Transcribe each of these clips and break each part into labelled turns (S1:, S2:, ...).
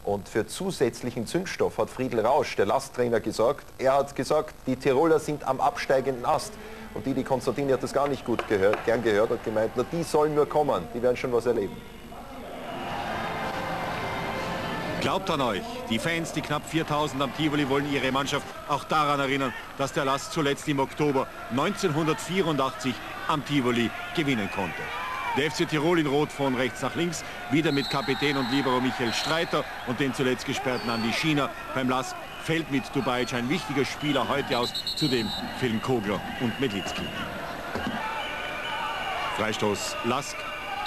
S1: Und für zusätzlichen Zündstoff hat Friedl Rausch, der Lasttrainer, gesorgt. Er hat gesagt, die Tiroler sind am absteigenden Ast. Und die Konstantini hat das gar nicht gut gern gehört und gemeint, na, die sollen nur kommen, die werden schon was erleben.
S2: Glaubt an euch, die Fans, die knapp 4000 am Tivoli, wollen ihre Mannschaft auch daran erinnern, dass der Last zuletzt im Oktober 1984 am Tivoli gewinnen konnte. Der FC Tirol in Rot von rechts nach links, wieder mit Kapitän und Libero Michael Streiter und den zuletzt gesperrten Andi Schiener. Beim Lask fällt mit Dubajic ein wichtiger Spieler heute aus, zudem fehlen Kogler und Medlitzki. Freistoß Lask.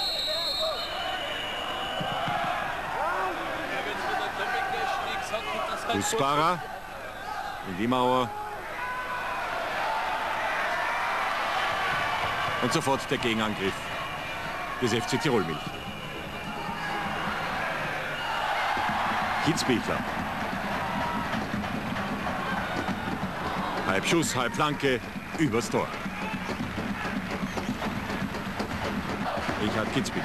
S2: Uspara in die Mauer. Und sofort der Gegenangriff des FC Tirol Milch. Kitzbichler. Halb Schuss, halb Flanke, übers Tor. Richard Kitzbichler.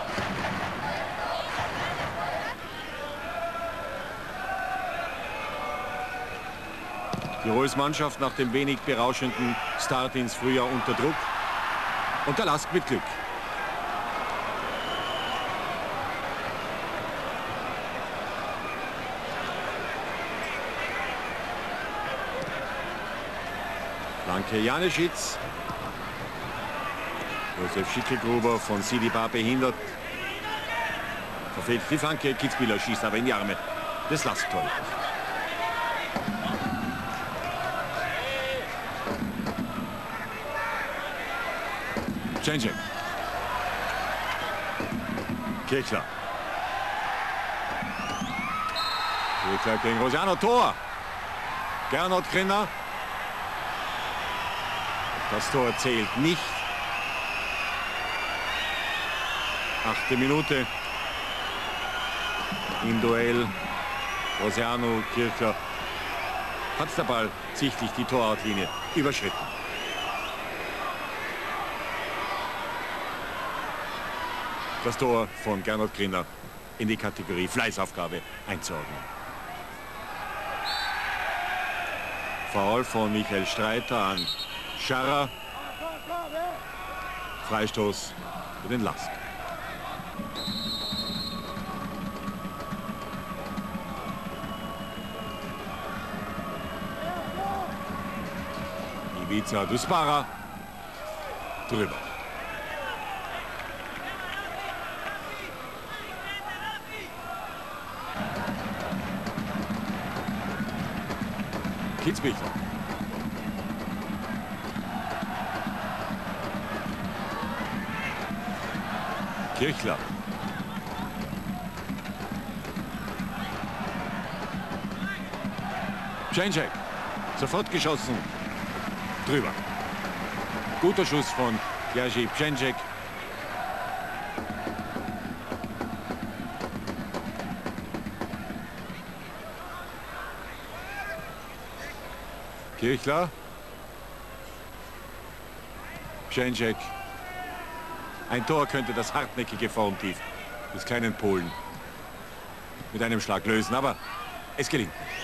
S2: Tirols Mannschaft nach dem wenig berauschenden Start ins Frühjahr unter Druck. Und der Lask mit Glück. Flanke Janeschitz. Josef Schickelgruber von Sidi Bar behindert. Verfehlt die Flanke. Kitzbühler schießt aber in die Arme des Lask-Torhüters. Cengic. Kirchler. Kirchler gegen Rosiano. Tor. Gernot Grinner. Das Tor zählt nicht. 8. Minute. Im Duell Rosiano, Kirchler. Hat der Ball sichtlich die Torortlinie überschritten. Das Tor von Gernot Grinner in die Kategorie Fleißaufgabe einzuordnen. Foul von Michael Streiter an Scharrer. Freistoß für den Lask. Ivica Duspara drüber. Kitzbichler. Kirchler. Cengic. Sofort geschossen. Drüber. Guter Schuss von Jerzy Cengic. Kirchler. Cengic. Ein Tor könnte das hartnäckige Formtief des kleinen Polen mit einem Schlag lösen, aber es gelingt nicht.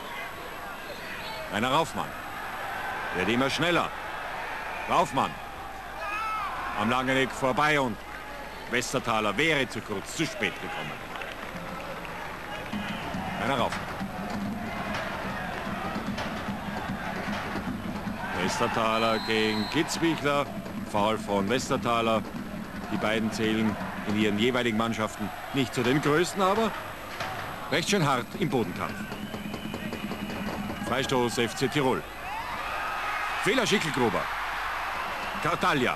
S2: Einer Raufmann. Wird immer schneller. Raufmann. Am Langeneck vorbei und Westertaler wäre zu kurz, zu spät gekommen. Einer Raufmann. Westertaler gegen Kitzbichler. Foul von Westertaler. Die beiden zählen in ihren jeweiligen Mannschaften nicht zu den größten, aber recht schön hart im Bodenkampf. Freistoß FC Tirol. Fehler Schickelgruber. Cartaglia.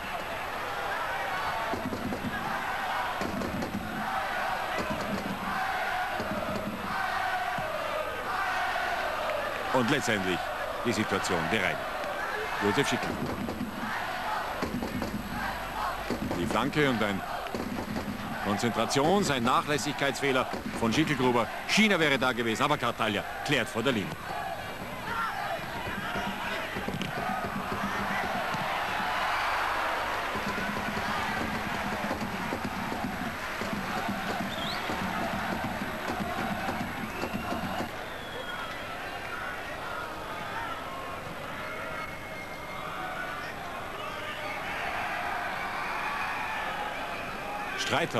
S2: Und letztendlich die Situation bereinigt. Josef Schickelgruber. Die Flanke und ein ein Nachlässigkeitsfehler von Schickelgruber. Schiener wäre da gewesen, aber Cartaglia klärt vor der Linie. Streiter.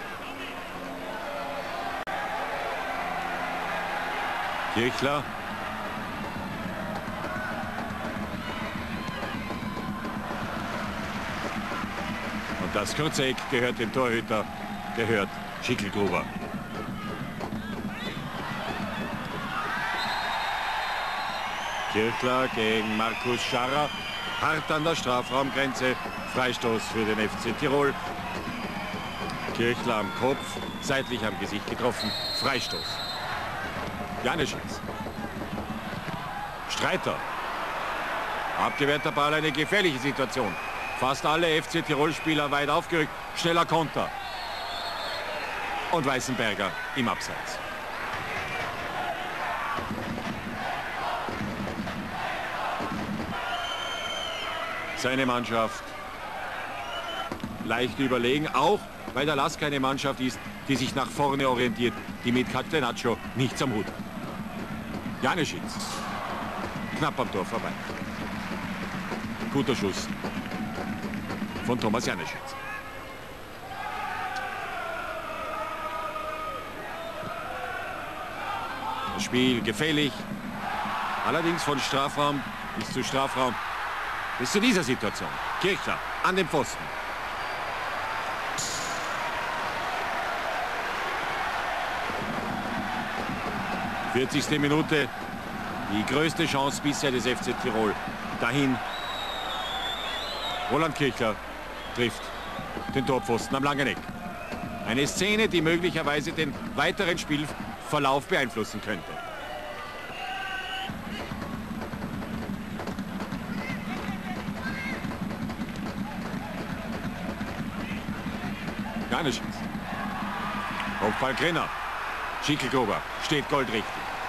S2: Kirchler. Und das kurze Eck gehört dem Torhüter, gehört Schicklgruber. Kirchler gegen Markus Scharrer. Hart an der Strafraumgrenze. Freistoß für den FC Tirol. Kirchler am Kopf, seitlich am Gesicht getroffen. Freistoß. Janeschitz. Streiter. Abgewehrter Ball, eine gefährliche Situation. Fast alle FC Tirol-Spieler weit aufgerückt. Schneller Konter. Und Weißenberger im Abseits. Seine Mannschaft leicht überlegen, auch weil der Lask eine Mannschaft ist, die sich nach vorne orientiert, die mit Catenaccio nichts am Hut hat. Janeschitz. Knapp am Tor vorbei. Guter Schuss von Thomas Janeschitz. Das Spiel gefährlich. Allerdings von Strafraum bis zu Strafraum. Bis zu dieser Situation. Kirchler an den Pfosten. Die 40. Minute. Die größte Chance bisher des FC Tirol. Dahin. Roland Kirchler trifft den Torpfosten am langen Eck. Eine Szene, die möglicherweise den weiteren Spielverlauf beeinflussen könnte. Janeschitz. Hochball Grenner. Schicklgruber steht goldrichtig.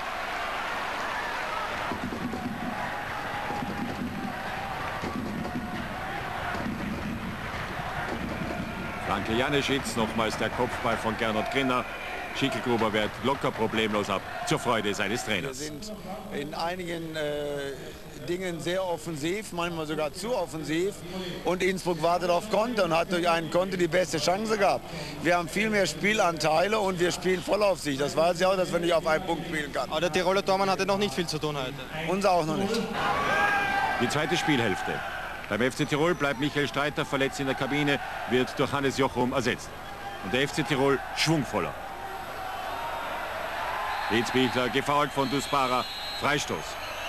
S2: Flanke Janeschitz, nochmals der Kopfball von Gernot Grenner. Schicklgruber wehrt locker problemlos ab, zur Freude seines Trainers.
S3: Wir sind in einigen Dingen sehr offensiv, manchmal sogar zu offensiv. Und Innsbruck wartet auf Konter und hat durch einen Konter die beste Chance gehabt. Wir haben viel mehr Spielanteile und wir spielen voll auf sich. Das weiß ich auch, dass wir nicht auf einen Punkt spielen kann.
S4: Aber der Tiroler Tormann hatte noch nicht viel zu tun heute.
S3: Uns auch noch nicht.
S2: Die zweite Spielhälfte. Beim FC Tirol bleibt Michael Streiter verletzt in der Kabine, wird durch Hannes Jochum ersetzt. Und der FC Tirol schwungvoller. Kitzbichler gefoult von Duspara, Freistoß.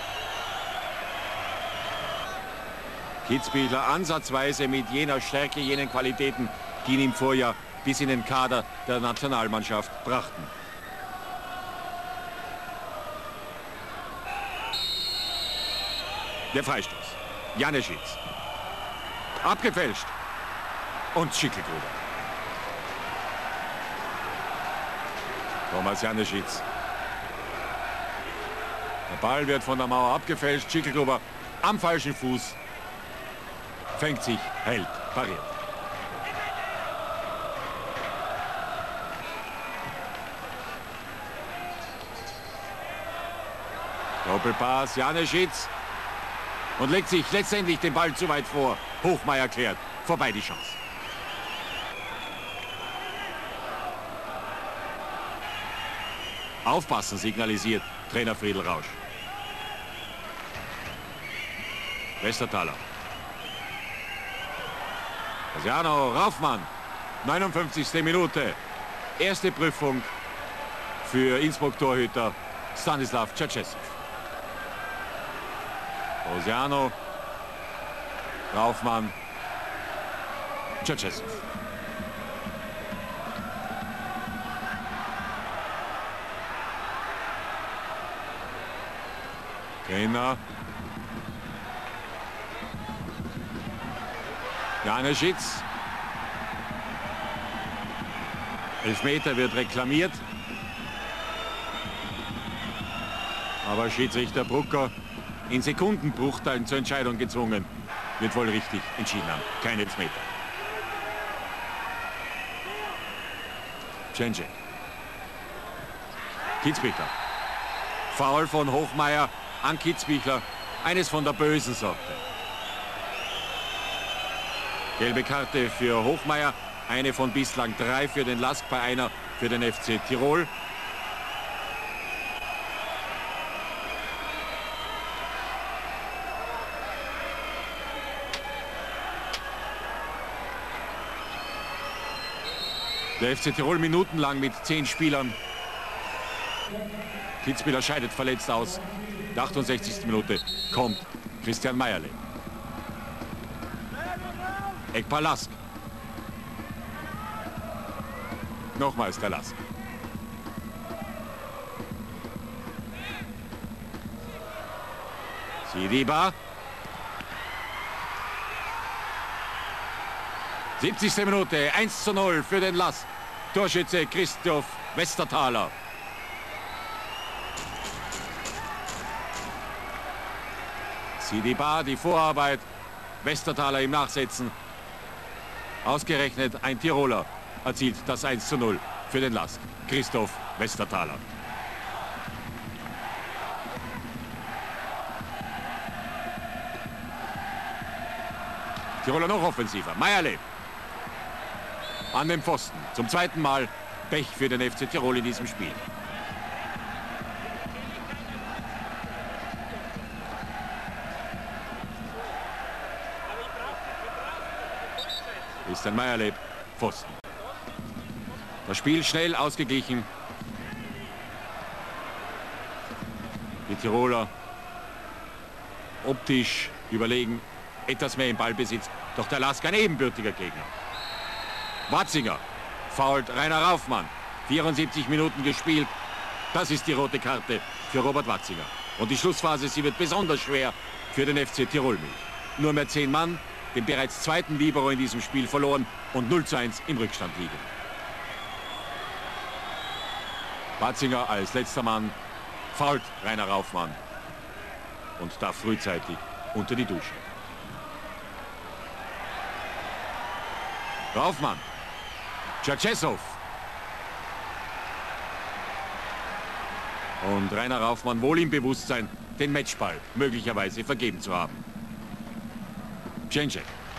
S2: Kitzbichler ansatzweise mit jener Stärke, jenen Qualitäten, die ihn im Vorjahr bis in den Kader der Nationalmannschaft brachten. Der Freistoß. Janeschitz. Abgefälscht. Und Schicklgruber. Thomas Janeschitz. Der Ball wird von der Mauer abgefälscht. Schicklgruber am falschen Fuß. Fängt sich, hält, pariert. Doppelpass, Janeschitz. Und legt sich letztendlich den Ball zu weit vor. Hochmeier klärt. Vorbei die Chance. Aufpassen, signalisiert Trainer Friedel Rausch. Westerthaler. Casiano, Raufmann. 59. Minute. Erste Prüfung für Innsbruck-Torhüter Stanislav Tschetschesow. Rosiano, Raufmann, Tschetschesow. Trainer. Janeschitz. Elfmeter wird reklamiert. Aber Schiedsrichter Brucker in Sekundenbruchteilen zur Entscheidung gezwungen. Wird wohl richtig entschieden haben. Kein Elfmeter. Czenczek. Kitzbichler. Foul von Hochmeier an Kitzbichler. Eines von der bösen Sorte. Gelbe Karte für Hochmeier. Eine von bislang 3 für den LASK bei einer für den FC Tirol. Der FC Tirol minutenlang mit 10 Spielern. Kitzbühler scheidet verletzt aus. In der 68. Minute kommt Christian Meierle. Ekpal LASK. Nochmals der LASK. Sidiba. 70. Minute, 1:0 für den LASK. Torschütze Christoph Westerthaler. Sidiba, die Vorarbeit. Westerthaler im Nachsetzen. Ausgerechnet ein Tiroler erzielt das 1:0 für den LASK. Christoph Westerthaler. Tiroler noch offensiver. Meierle. An dem Pfosten. Zum zweiten Mal Pech für den FC Tirol in diesem Spiel. Christian Meierle, Pfosten. Das Spiel schnell ausgeglichen. Die Tiroler optisch überlegen, etwas mehr im Ballbesitz. Doch der LASK ein ebenbürtiger Gegner. Watzinger foult Rainer Raufmann. 74 Minuten gespielt. Das ist die rote Karte für Robert Watzinger. Und die Schlussphase, sie wird besonders schwer für den FC Tirol Milch. Nur mehr 10 Mann, den bereits zweiten Libero in diesem Spiel verloren und 0:1 im Rückstand liegen. Watzinger als letzter Mann foult Rainer Raufmann und darf frühzeitig unter die Dusche. Raufmann. Tschetschesow. Und Rainer Raufmann wohl im Bewusstsein, den Matchball möglicherweise vergeben zu haben. Pschenczek.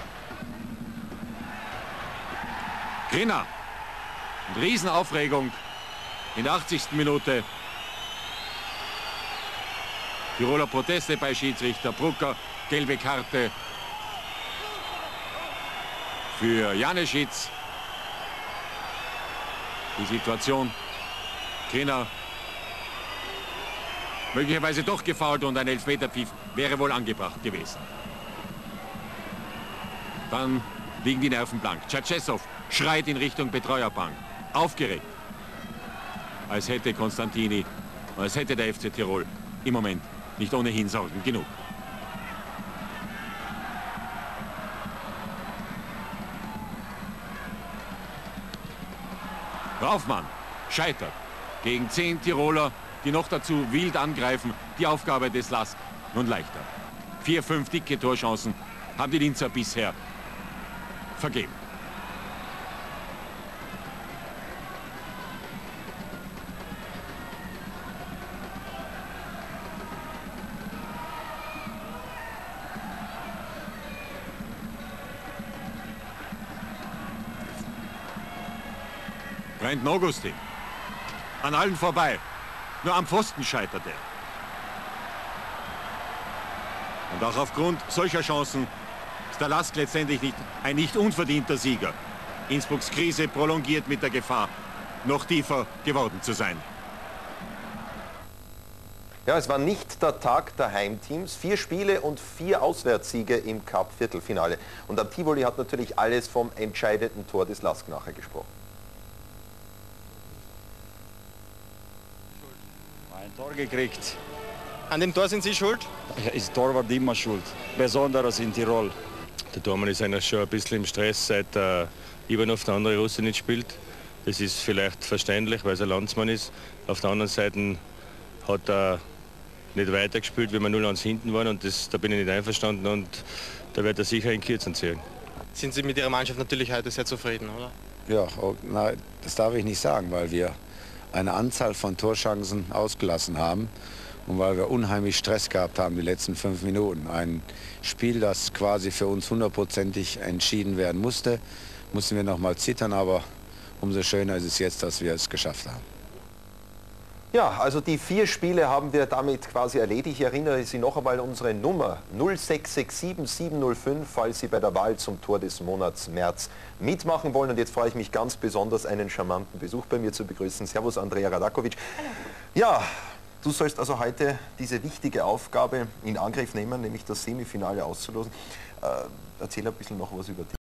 S2: Grina. Und Riesenaufregung in der 80. Minute. Tiroler Proteste bei Schiedsrichter Brucker. Gelbe Karte für Janeschitz. Die Situation. Grina möglicherweise doch gefoult und ein Elfmeterpfiff wäre wohl angebracht gewesen. Dann liegen die Nerven blank. Tschetschesow schreit in Richtung Betreuerbank. Aufgeregt. Als hätte Konstantini, als hätte der FC Tirol im Moment nicht ohnehin Sorgen genug. Raufmann scheitert gegen 10 Tiroler, die noch dazu wild angreifen. Die Aufgabe des LASK nun leichter. 4, 5 dicke Torchancen haben die Linzer bisher vergeben. Brandon Augustin. An allen vorbei. Nur am Pfosten scheitert er. Und auch aufgrund solcher Chancen ist der LASK letztendlich ein nicht unverdienter Sieger. Innsbrucks Krise prolongiert mit der Gefahr, noch tiefer geworden zu sein.
S1: Ja, es war nicht der Tag der Heimteams. 4 Spiele und 4 Auswärtssiege im Cup-Viertelfinale. Und am Tivoli hat natürlich alles vom entscheidenden Tor des LASK nachher gesprochen.
S5: Ein Tor gekriegt.
S4: An dem Tor sind Sie schuld?
S5: Das Torwart immer schuld, besonders in Tirol.
S6: Der Tormann ist eigentlich schon ein bisschen im Stress, seit Ivanov der andere Russe nicht spielt. Das ist vielleicht verständlich, weil er Landsmann ist. Auf der anderen Seite hat er nicht weitergespielt, wie wir 0:1 hinten waren. Und da bin ich nicht einverstanden und da wird er sicher in Kürzen ziehen.
S4: Sind Sie mit Ihrer Mannschaft natürlich heute sehr zufrieden, oder?
S7: Ja, nein, das darf ich nicht sagen, weil wir eine Anzahl von Torchancen ausgelassen haben und weil wir unheimlich Stress gehabt haben die letzten 5 Minuten. Ein Spiel, das quasi für uns 100%ig entschieden werden musste. mussten wir noch mal zittern, aber umso schöner ist es jetzt, dass wir es geschafft haben.
S1: Ja, also die 4 Spiele haben wir damit quasi erledigt. Ich erinnere Sie noch einmal an unsere Nummer 0667705, falls Sie bei der Wahl zum Tor des Monats März mitmachen wollen. Und jetzt freue ich mich ganz besonders, einen charmanten Besuch bei mir zu begrüßen. Servus, Andrea Radakovic. Ja, du sollst also heute diese wichtige Aufgabe in Angriff nehmen, nämlich das Semifinale auszulosen. Erzähl ein bisschen noch was über dich.